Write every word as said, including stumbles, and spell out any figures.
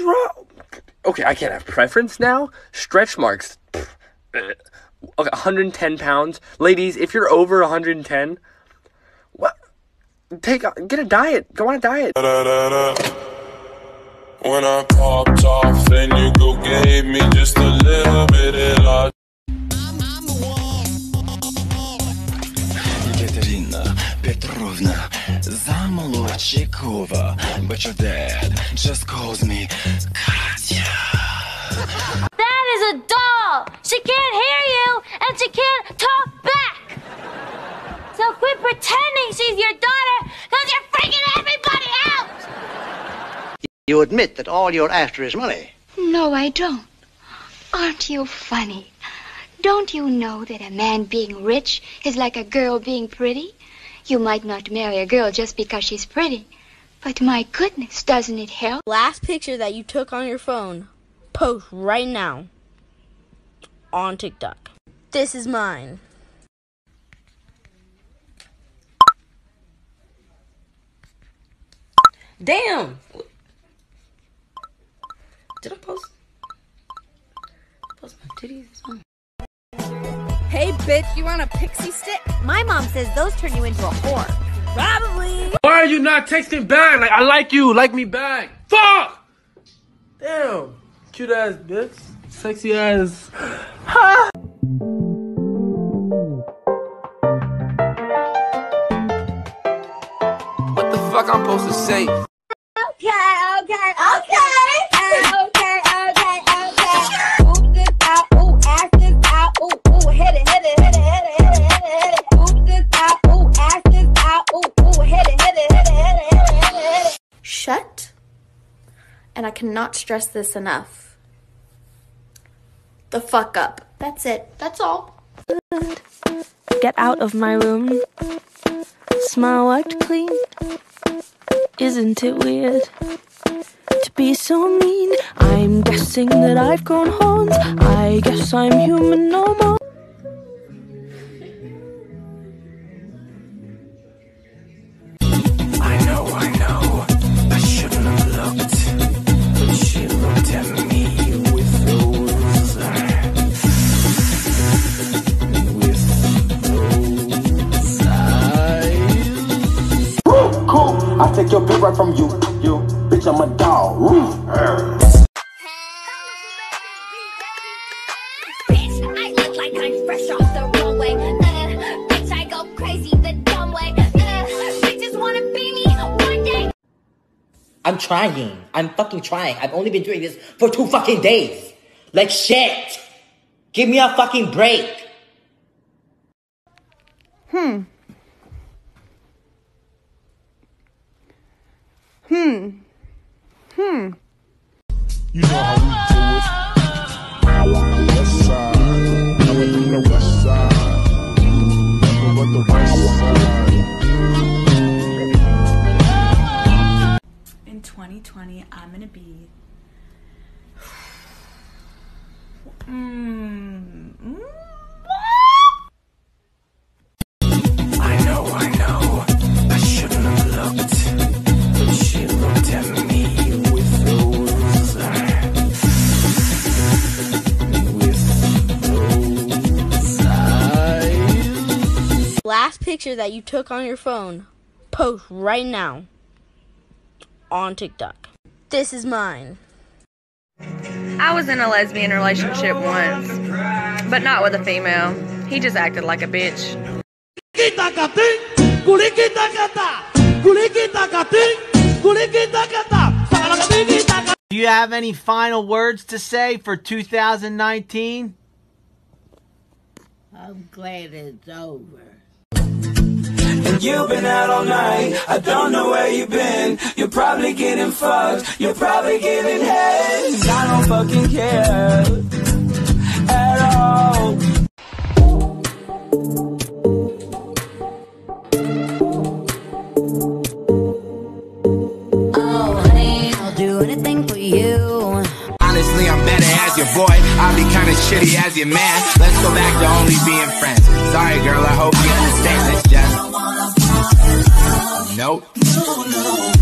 wrong? Okay, I can't have preference now. Stretch marks. Okay, one hundred ten pounds. Ladies, if you're over one hundred ten, what? Take a, get a diet. Go on a diet. Da, da, da, da. When I popped off, then you go gave me just a little bit of love. Katerina Petrovna Zamolodchikova, but your dad just calls me Katya. That is a doll! She can't hear you, and she can't talk back! So quit pretending she's your daughter, because you're freaking everybody out! You admit that all you're after is money? No, I don't. Aren't you funny? Don't you know that a man being rich is like a girl being pretty? You might not marry a girl just because she's pretty, but my goodness, doesn't it help? Last picture that you took on your phone, post right now on TikTok. This is mine. Damn! Did I post? Post my titties? Oh. Hey, bitch, you want a pixie stick? My mom says those turn you into a whore. Probably. Why are you not texting back? Like, I like you. Like me back. Fuck! Damn. Cute ass bitch. Sexy ass. Ha! What the fuck I'm supposed to say? Okay, okay, okay! Okay, okay, okay! Ooh, this out, ooh, ass this out, ooh, ooh, hit it, hit it, hit it, hit it, hit it, hit it, hit it. Ooh, this out, ooh, ass this out, ooh, ooh, hit it, hit it, hit it, hit it, hit it, hit it, hit it. Shut, and I cannot stress this enough, the fuck up. That's it. That's all. Get out of my room. Smile wiped clean. Isn't it weird to be so mean? I'm guessing that I've grown horns. I guess I'm human no more. I know, I know, I shouldn't have looked, but she looked at me with those, with those eyes. Cool, I take your bitch right from you, you, bitch, I'm a dog. Bitch, I look like I'm fresh off the runway. Uh, bitch, I go crazy the dumb way. Uh, bitches wanna be me one day. I'm trying. I'm fucking trying. I've only been doing this for two fucking days. Like shit. Give me a fucking break. Hmm. Hmm. Hmm. You know how we do it. West side. I went from the west side. Never but the west side. In twenty twenty, I'm gonna be. Mm. Mm. I know, I know, I shouldn't have looked, but she looked at me with those, with those eyes. Last picture that you took on your phone, post right now on TikTok. This is mine. I was in a lesbian relationship once, but not with a female. He just acted like a bitch. Do you have any final words to say for two thousand nineteen? I'm glad it's over. And you've been out all night, I don't know where you've been. You're probably getting fucked, you're probably giving head. I don't fucking care at all. Oh, honey, I'll do anything for you. Honestly, I'm better as your boy. I'll be kinda shitty as your man. Let's go back to only being friends. Sorry, girl, I hope you understand. It's just... Nope.